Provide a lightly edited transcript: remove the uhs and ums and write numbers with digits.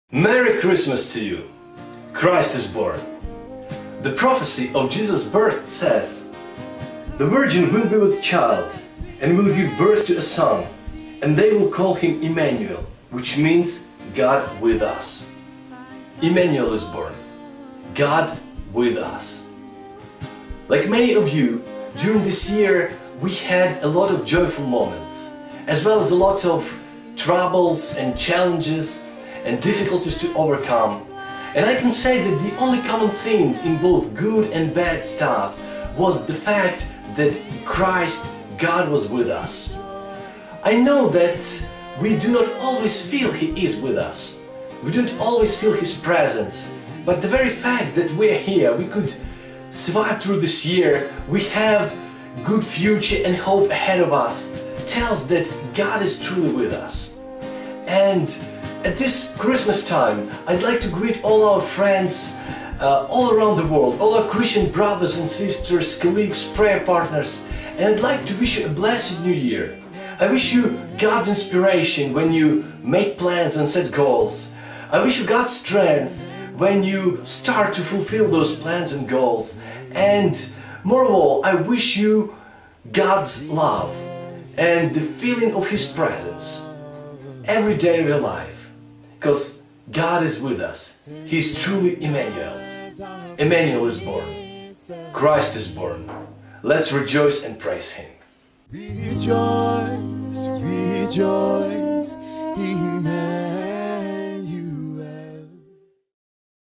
Merry Christmas to you! Christ is born. The prophecy of Jesus' birth says, "The virgin will be with child and will give birth to a son, and they will call him Emmanuel," which means God with us. Emmanuel is born. God with us. Like many of you, during this year we had a lot of joyful moments, as well as a lot of troubles and challenges and difficulties to overcome. And I can say that the only common themes in both good and bad stuff was the fact that Christ, God, was with us. I know that we do not always feel He is with us. We don't always feel His presence. But the very fact that we're here, we could survive through this year, we have good future and hope ahead of us, tells that God is truly with us. And at this Christmas time, I'd like to greet all our friends all around the world, all our Christian brothers and sisters, colleagues, prayer partners, and I'd like to wish you a blessed new year. I wish you God's inspiration when you make plans and set goals. I wish you God's strength when you start to fulfill those plans and goals. And more of all, I wish you God's love and the feeling of His presence every day of your life. Because God is with us. He is truly Emmanuel. Emmanuel is born. Christ is born. Let's rejoice and praise Him. Rejoice, rejoice, Emmanuel.